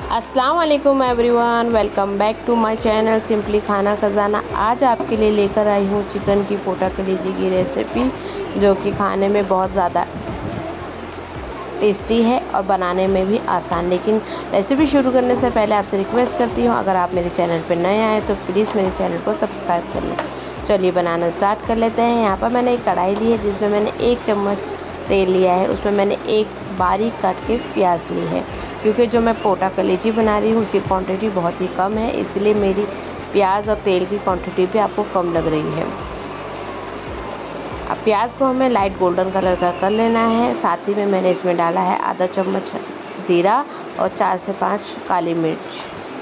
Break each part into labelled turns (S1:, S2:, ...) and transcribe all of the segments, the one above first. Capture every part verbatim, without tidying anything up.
S1: अस्सलाम वालेकुम everyone, welcome back to my channel simply खाना खजाना। आज आपके लिए लेकर आई हूँ चिकन की पोटा कलेजी की रेसिपी, जो कि खाने में बहुत ज़्यादा टेस्टी है और बनाने में भी आसान। लेकिन रेसिपी शुरू करने से पहले आपसे रिक्वेस्ट करती हूँ, अगर आप मेरे चैनल पर नए आए तो प्लीज़ मेरे चैनल को सब्सक्राइब कर लें। चलिए बनाना स्टार्ट कर लेते हैं। यहाँ पर मैंने एक कढ़ाई ली है जिसमें मैंने एक चम्मच तेल लिया है। उसमें मैंने एक बारीक काट के प्याज ली है, क्योंकि जो मैं पोटा कलेजी बना रही हूँ उसकी क्वांटिटी बहुत ही कम है, इसलिए मेरी प्याज और तेल की क्वांटिटी भी आपको कम लग रही है। अब प्याज को हमें लाइट गोल्डन कलर का कर लेना है। साथ ही में मैंने इसमें डाला है आधा चम्मच ज़ीरा और चार से पाँच काली मिर्च।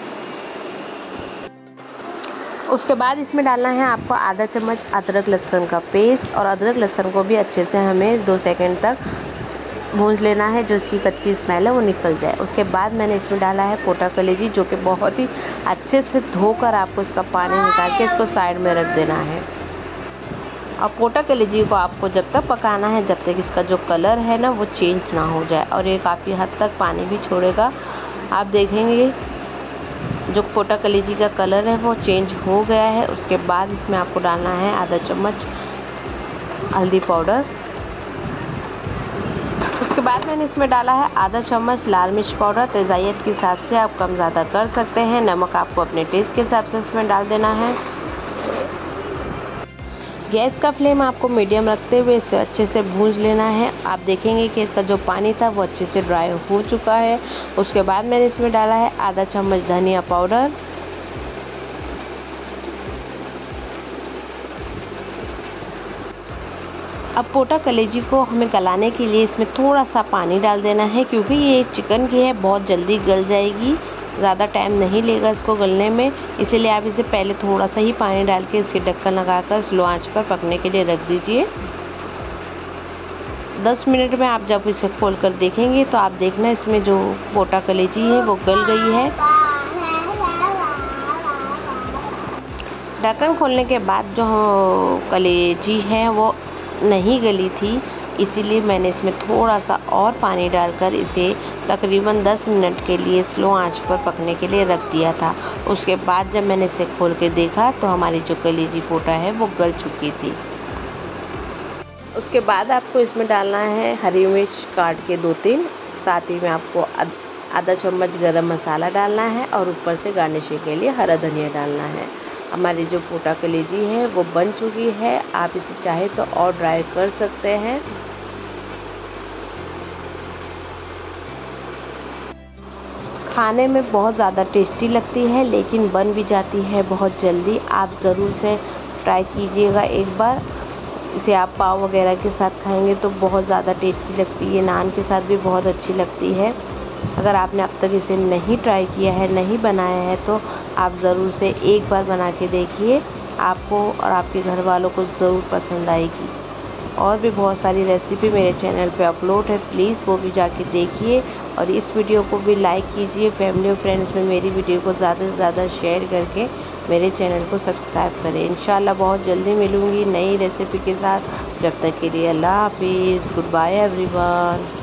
S1: उसके बाद इसमें डालना है आपको आधा चम्मच अदरक लहसुन का पेस्ट, और अदरक लहसुन को भी अच्छे से हमें दो सेकंड तक भूंज लेना है, जो इसकी कच्ची स्मेल है वो निकल जाए। उसके बाद मैंने इसमें डाला है पोटा कलेजी, जो कि बहुत ही अच्छे से धोकर आपको इसका पानी निकाल के इसको साइड में रख देना है। और पोटा कलेजी को आपको जब तक पकाना है जब तक इसका जो कलर है ना वो चेंज ना हो जाए, और ये काफ़ी हद तक पानी भी छोड़ेगा। आप देखेंगे जो पोटा कलेजी का कलर है वो चेंज हो गया है। उसके बाद इसमें आपको डालना है आधा चम्मच हल्दी पाउडर। उसके बाद मैंने इसमें डाला है आधा चम्मच लाल मिर्च पाउडर। तेज़ाइयत के हिसाब से आप कम ज़्यादा कर सकते हैं। नमक आपको अपने टेस्ट के हिसाब से इसमें डाल देना है। गैस का फ्लेम आपको मीडियम रखते हुए इसे अच्छे से भूंज लेना है। आप देखेंगे कि इसका जो पानी था वो अच्छे से ड्राई हो चुका है। उसके बाद मैंने इसमें डाला है आधा चम्मच धनिया पाउडर। अब पोटा कलेजी को हमें गलाने के लिए इसमें थोड़ा सा पानी डाल देना है, क्योंकि ये चिकन की है, बहुत जल्दी गल जाएगी, ज़्यादा टाइम नहीं लेगा इसको गलने में। इसीलिए आप इसे पहले थोड़ा सा ही पानी डाल के इसके ढक्कन लगाकर स्लो आंच पर पकने के लिए रख दीजिए। दस मिनट में आप जब इसे खोल कर देखेंगे तो आप देखना इसमें जो पोटा कलेजी है वो गल गई है। ढक्कन खोलने के बाद जो कलेजी है वो नहीं गली थी, इसीलिए मैंने इसमें थोड़ा सा और पानी डालकर इसे तकरीबन दस मिनट के लिए स्लो आंच पर पकने के लिए रख दिया था। उसके बाद जब मैंने इसे खोल के देखा तो हमारी जो कलेजी पोटा है वो गल चुकी थी। उसके बाद आपको इसमें डालना है हरी मिर्च काट के दो तीन। साथ ही में आपको आधा चम्मच गरम मसाला डालना है, और ऊपर से गार्निशिंग के लिए हरा धनिया डालना है। हमारी जो पोटा कलेजी है वो बन चुकी है। आप इसे चाहे तो और ड्राई कर सकते हैं। खाने में बहुत ज़्यादा टेस्टी लगती है, लेकिन बन भी जाती है बहुत जल्दी। आप ज़रूर से ट्राई कीजिएगा एक बार। इसे आप पाव वगैरह के साथ खाएंगे तो बहुत ज़्यादा टेस्टी लगती है, नान के साथ भी बहुत अच्छी लगती है। अगर आपने अब तक इसे नहीं ट्राई किया है, नहीं बनाया है, तो आप ज़रूर से एक बार बना के देखिए। आपको और आपके घर वालों को ज़रूर पसंद आएगी। और भी बहुत सारी रेसिपी मेरे चैनल पे अपलोड है, प्लीज़ वो भी जाके देखिए। और इस वीडियो को भी लाइक कीजिए। फैमिली और फ्रेंड्स में मेरी वीडियो को ज़्यादा से ज़्यादा शेयर करके मेरे चैनल को सब्सक्राइब करें। इंशाल्लाह बहुत जल्दी मिलूँगी नई रेसिपी के साथ। जब तक के लिए अल्लाह हाफिज़, गुड बाय एवरीवन।